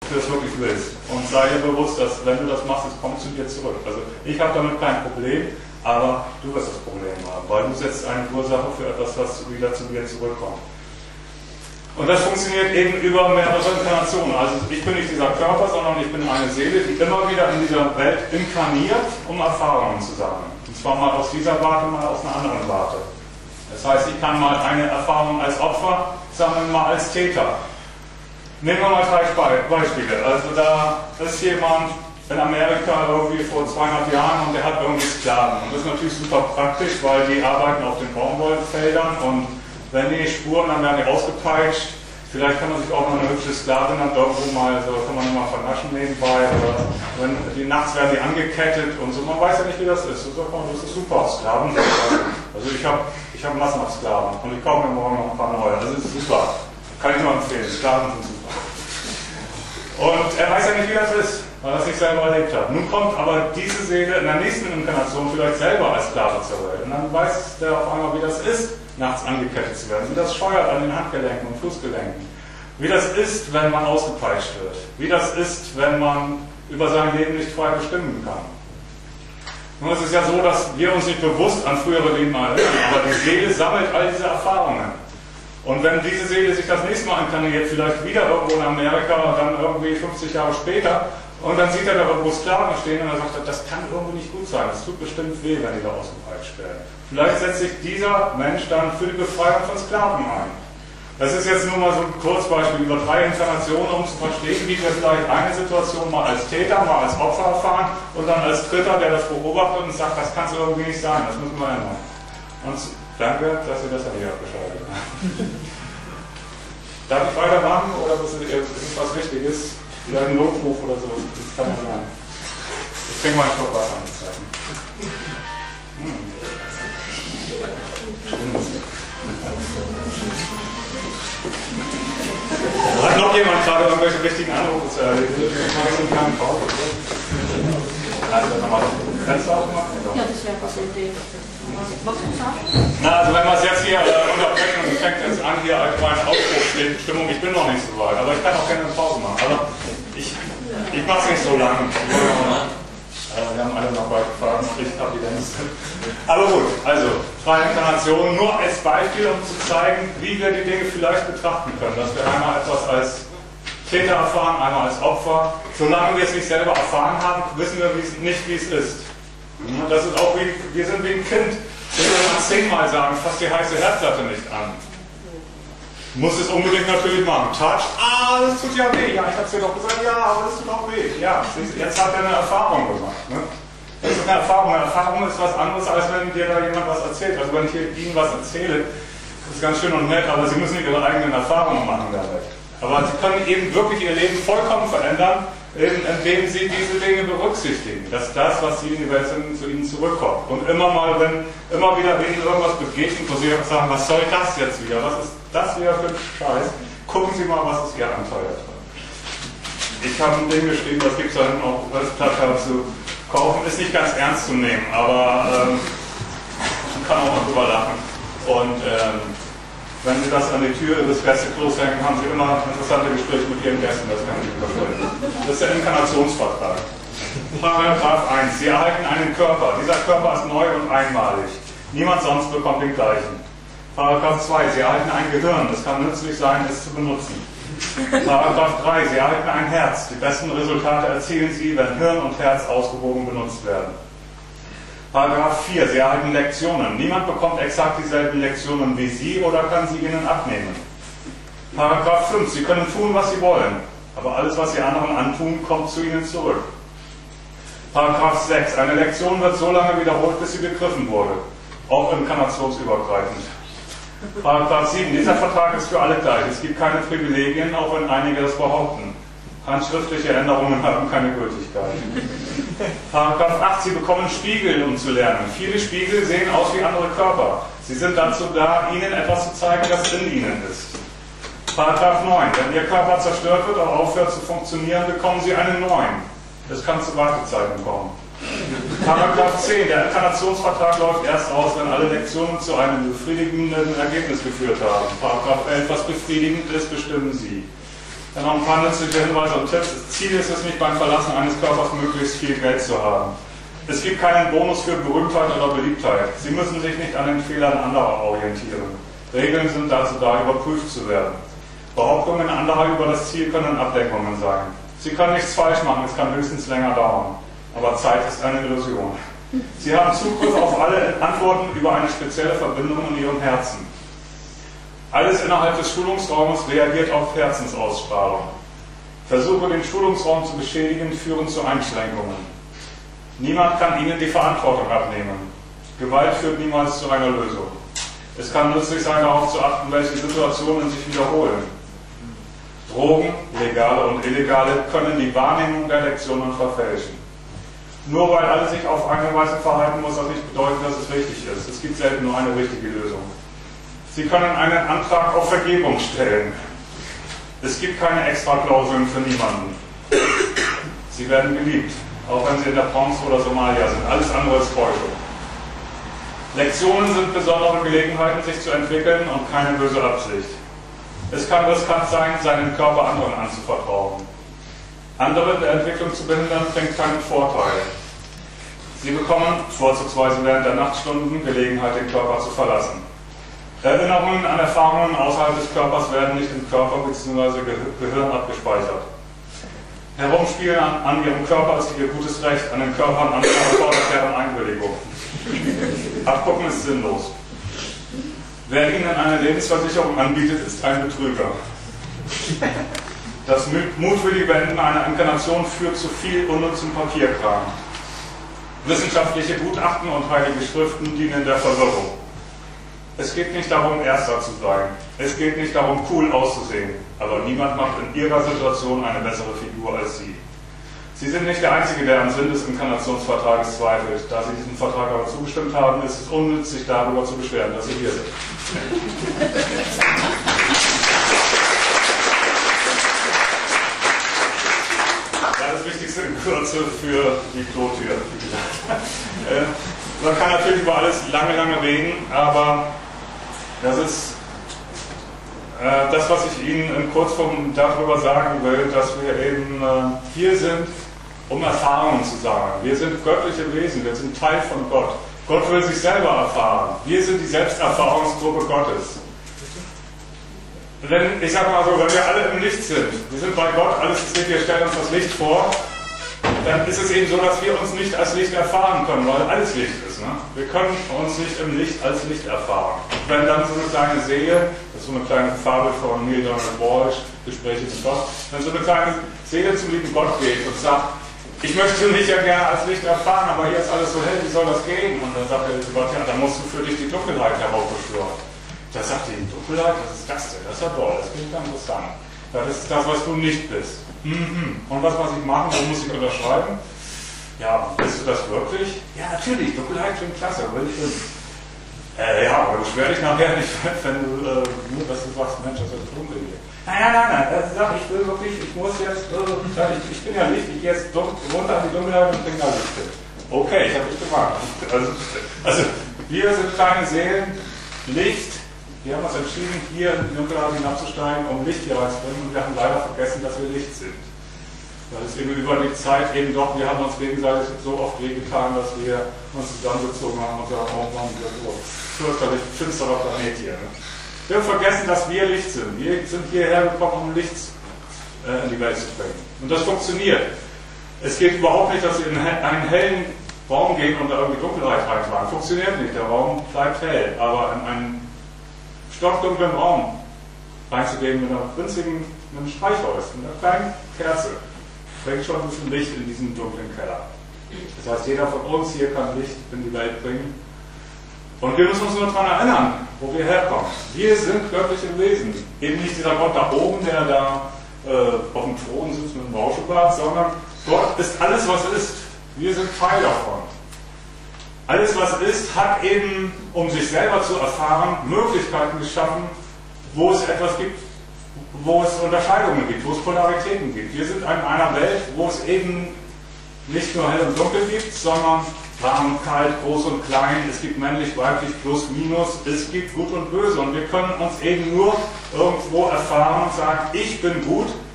du das wirklich willst. Und sei dir bewusst, dass wenn du das machst, es kommt zu dir zurück. Also ich habe damit kein Problem, aber du wirst das Problem haben, weil du setzt eine Ursache für etwas, was wieder zu dir zurückkommt. Und das funktioniert eben über mehrere Inkarnationen. Also ich bin nicht dieser Körper, sondern ich bin eine Seele, die immer wieder in dieser Welt inkarniert, um Erfahrungen zu sammeln. Und zwar mal aus dieser Warte, mal aus einer anderen Warte. Das heißt, ich kann mal eine Erfahrung als Opfer sammeln, mal als Täter. Nehmen wir mal 3 Beispiele. Also da ist jemand in Amerika irgendwie vor 200 Jahren und der hat irgendwie Sklaven. Und das ist natürlich super praktisch, weil die arbeiten auf den Baumwollfeldern und wenn die spuren, dann werden die ausgepeitscht. Vielleicht kann man sich auch noch eine hübsche Sklavin dann irgendwo mal, so kann man mal vernaschen nebenbei. Oder wenn die nachts werden die angekettet und so. Man weiß ja nicht, wie das ist. So sagt man, das ist super, Sklaven. Also ich hab massenhaft Sklaven und ich kaufe mir morgen noch ein paar neue. Also das ist super. Kann ich nur empfehlen. Sklaven sind super. Und er weiß ja nicht, wie das ist, weil er es nicht selber erlebt hat. Nun kommt aber diese Seele in der nächsten Inkarnation vielleicht selber als Sklave zur Welt. Und dann weiß der auf einmal, wie das ist, nachts angekettet zu werden, wie das scheuert an den Handgelenken und Fußgelenken, wie das ist, wenn man ausgepeitscht wird, wie das ist, wenn man über sein Leben nicht frei bestimmen kann. Nun ist es ja so, dass wir uns nicht bewusst an frühere Leben erinnern, aber die Seele sammelt all diese Erfahrungen. Und wenn diese Seele sich das nächste Mal inkarniert, vielleicht wieder irgendwo in Amerika, dann irgendwie 50 Jahre später, und dann sieht er da irgendwo Sklaven stehen und er sagt, das kann irgendwie nicht gut sein, das tut bestimmt weh, wenn die da ausgepeitscht werden. Vielleicht setzt sich dieser Mensch dann für die Befreiung von Sklaven ein. Das ist jetzt nur mal so ein Kurzbeispiel über 3 Inkarnationen, um zu verstehen, wie wir vielleicht eine Situation mal als Täter, mal als Opfer erfahren und dann als Dritter, der das beobachtet und sagt, das kann es irgendwie nicht sein, das müssen wir ändern. Und danke, dass ihr das Handy abgeschaltet habt. Darf ich weitermachen oder ist es was Wichtiges? Vielleicht ein Notruf oder so, das kann man sagen. Ich trinke mal einen Schluck Wasser an die Zeiten. Hat noch jemand gerade irgendwelche wichtigen Anrufe zu erledigen? Ich mache jetzt eine kleine Pause. Also nochmal das Fenster aufmachen? Ja, das wäre was Idee. Na, also wenn wir es jetzt hier unterbrechen und es fängt jetzt an, hier allgemeine Aufbruchsstimmung, ich bin noch nicht so weit, aber ich kann auch gerne eine Pause machen. Aber ich mache es nicht so lange. Wir haben alle noch weit gefahren, ich habe die längste. Aber gut, also 3 Inkarnationen, nur als Beispiel, um zu zeigen, wie wir die Dinge vielleicht betrachten können. Dass wir einmal etwas als Täter erfahren, einmal als Opfer. Solange wir es nicht selber erfahren haben, wissen wir nicht, wie es ist. Das ist auch wie, wir sind wie ein Kind. Ich will mal 10-mal sagen, fass die heiße Herdplatte nicht an. Muss es unbedingt natürlich machen. Touch, das tut ja weh. Ja, ich habe es dir doch gesagt, ja, aber das tut auch weh. Ja, jetzt hat er eine Erfahrung gemacht. Ne? Das ist eine Erfahrung. Eine Erfahrung ist was anderes, als wenn dir da jemand was erzählt. Also wenn ich Ihnen was erzähle, das ist ganz schön und nett, aber Sie müssen nicht Ihre eigenen Erfahrungen machen damit. Aber Sie können eben wirklich Ihr Leben vollkommen verändern, indem Sie diese Dinge berücksichtigen, dass das, was Sie in die Welt sind, zu Ihnen zurückkommt. Und immer wieder Ihnen irgendwas begegnet, wo Sie sagen, was soll das jetzt wieder? Was ist das wieder für ein Scheiß? Gucken Sie mal, was es Ihr Anteil hat. Ich habe ein Ding geschrieben, das gibt es da hinten auch als Plakat zu kaufen. Ist nicht ganz ernst zu nehmen, aber man kann auch mal drüber lachen. Und wenn Sie das an die Tür Ihres Gästeklos hängen, haben Sie immer interessante Gespräche mit Ihren Gästen, das kann ich überstellen. Das ist der Inkarnationsvertrag. Paragraph 1. Sie erhalten einen Körper. Dieser Körper ist neu und einmalig. Niemand sonst bekommt den gleichen. Paragraph 2. Sie erhalten ein Gehirn. Es kann nützlich sein, es zu benutzen. Paragraph 3. Sie erhalten ein Herz. Die besten Resultate erzielen Sie, wenn Hirn und Herz ausgewogen benutzt werden. Paragraph 4. Sie erhalten Lektionen. Niemand bekommt exakt dieselben Lektionen wie Sie oder kann sie Ihnen abnehmen. Paragraph 5. Sie können tun, was Sie wollen, aber alles, was Sie anderen antun, kommt zu Ihnen zurück. Paragraph 6. Eine Lektion wird so lange wiederholt, bis sie begriffen wurde, auch inkarnationsübergreifend. Paragraph 7. Dieser Vertrag ist für alle gleich. Es gibt keine Privilegien, auch wenn einige das behaupten. Handschriftliche Änderungen haben keine Gültigkeit. Paragraph 8. Sie bekommen Spiegel, um zu lernen. Viele Spiegel sehen aus wie andere Körper. Sie sind dazu da, Ihnen etwas zu zeigen, das in Ihnen ist. Paragraph 9. Wenn Ihr Körper zerstört wird oder aufhört zu funktionieren, bekommen Sie einen neuen. Es kann zu Wartezeiten kommen. Paragraph 10. Der Inkarnationsvertrag läuft erst aus, wenn alle Lektionen zu einem befriedigenden Ergebnis geführt haben. Paragraph 11. Was befriedigend ist, bestimmen Sie. Dann noch ein paar nützliche Hinweise und Tipps. Das Ziel ist es nicht, beim Verlassen eines Körpers möglichst viel Geld zu haben. Es gibt keinen Bonus für Berühmtheit oder Beliebtheit. Sie müssen sich nicht an den Fehlern anderer orientieren. Regeln sind dazu da, überprüft zu werden. Behauptungen anderer über das Ziel können Ablenkungen sein. Sie können nichts falsch machen, es kann höchstens länger dauern. Aber Zeit ist eine Illusion. Sie haben Zugriff auf alle Antworten über eine spezielle Verbindung in Ihrem Herzen. Alles innerhalb des Schulungsraumes reagiert auf Herzensausstrahlung. Versuche, den Schulungsraum zu beschädigen, führen zu Einschränkungen. Niemand kann Ihnen die Verantwortung abnehmen. Gewalt führt niemals zu einer Lösung. Es kann nützlich sein, darauf zu achten, welche Situationen sich wiederholen. Drogen, legale und illegale, können die Wahrnehmung der Lektionen verfälschen. Nur weil alle sich auf eine Weise verhalten, muss das nicht bedeuten, dass es richtig ist. Es gibt selten nur eine richtige Lösung. Sie können einen Antrag auf Vergebung stellen. Es gibt keine Extraklauseln für niemanden. Sie werden geliebt, auch wenn sie in der Bronx oder Somalia sind. Alles andere ist Täuschung. Lektionen sind besondere Gelegenheiten, sich zu entwickeln und keine böse Absicht. Es kann riskant sein, seinen Körper anderen anzuvertrauen. Andere in der Entwicklung zu behindern, bringt keinen Vorteil. Sie bekommen, vorzugsweise während der Nachtstunden, Gelegenheit, den Körper zu verlassen. Erinnerungen an Erfahrungen außerhalb des Körpers werden nicht im Körper bzw. Gehirn abgespeichert. Herumspielen an ihrem Körper ist ihr gutes Recht, an den Körpern anderer erfordert deren Einwilligung. Abgucken ist sinnlos. Wer Ihnen eine Lebensversicherung anbietet, ist ein Betrüger. Das mutwillige Beenden einer Inkarnation führt zu viel unnützem Papierkram. Wissenschaftliche Gutachten und heilige Schriften dienen der Verwirrung. Es geht nicht darum, Erster zu sein. Es geht nicht darum, cool auszusehen. Aber niemand macht in Ihrer Situation eine bessere Figur als Sie. Sie sind nicht der Einzige, der am Sinn des Inkarnationsvertrages zweifelt. Da Sie diesem Vertrag aber zugestimmt haben, ist es unnütz, sich darüber zu beschweren, dass Sie hier sind. Das Wichtigste in Kürze für die Klotür. Man kann natürlich über alles lange reden, aber das ist das, was ich Ihnen in Kurzform darüber sagen will, dass wir eben hier sind, um Erfahrungen zu sammeln. Wir sind göttliche Wesen, wir sind Teil von Gott. Gott will sich selber erfahren. Wir sind die Selbsterfahrungsgruppe Gottes. Wenn, ich sage mal so, wenn wir alle im Licht sind, wir sind bei Gott, alles ist Licht, wir stellen uns das Licht vor, dann ist es eben so, dass wir uns nicht als Licht erfahren können, weil alles Licht ist. Ne? Wir können uns nicht im Licht als Licht erfahren. Wenn dann so eine kleine Seele, das ist so eine kleine Fabel von Neil Donald Walsh, Gespräche mit Gott, wenn so eine kleine Seele zum lieben Gott geht und sagt, ich möchte mich ja gerne als Licht erfahren, aber hier ist alles so hell, wie soll das gehen? Und dann sagt der liebe Gott, ja, dann musst du für dich die Dunkelheit heraufbeschwören. Da sagt die Dunkelheit, was ist das denn? Das ist ja toll, das klingt ja interessant. Das ist das, was du nicht bist. Und was muss ich machen? Wo muss ich unterschreiben? Ja, bist du das wirklich? Ja, natürlich, Dunkelheit klingt klasse, will ich wissen. Ja, aber beschwer dich nachher nicht, wenn du nur, dass du sagst, Mensch, das ist dunkel hier. Nein, sag, ich will wirklich, ich muss jetzt, ich bin ja Licht, ich gehe jetzt runter an die Dunkelheit und bringe da Licht hin. Okay, ich habe dich gemacht. Also, wir sind kleine Seelen, Licht. Wir haben uns entschieden, hier in die Dunkelheit hinabzusteigen, um Licht hier reinzubringen, und wir haben leider vergessen, dass wir Licht sind. Weil es eben über die Zeit eben doch, wir haben uns gegenseitig so oft wehgetan, dass wir uns zusammengezogen haben und gesagt, oh Mann, so fürchterlich finsterer Planet hier. Ne? Wir haben vergessen, dass wir Licht sind. Wir sind hierher gekommen, um Licht in die Welt zu bringen. Und das funktioniert. Es geht überhaupt nicht, dass Sie in einen hellen Raum gehen und da irgendwie Dunkelheit reintragen. Funktioniert nicht. Der Raum bleibt hell, aber in einen stockdunklen Raum reinzugehen mit einem Streichholz, mit einer kleinen Kerze, bringt schon ein bisschen Licht in diesen dunklen Keller. Das heißt, jeder von uns hier kann Licht in die Welt bringen. Und wir müssen uns nur daran erinnern, wo wir herkommen. Wir sind göttliche Wesen. Eben nicht dieser Gott da oben, der da auf dem Thron sitzt mit dem Rauschebart, sondern Gott ist alles, was ist. Wir sind Teil davon. Alles, was ist, hat eben, um sich selber zu erfahren, Möglichkeiten geschaffen, wo es etwas gibt, wo es Unterscheidungen gibt, wo es Polaritäten gibt. Wir sind in einer Welt, wo es eben nicht nur hell und dunkel gibt, sondern warm und kalt, groß und klein, es gibt männlich, weiblich, plus, minus, es gibt gut und böse. Und wir können uns eben nur irgendwo erfahren und sagen, ich bin gut,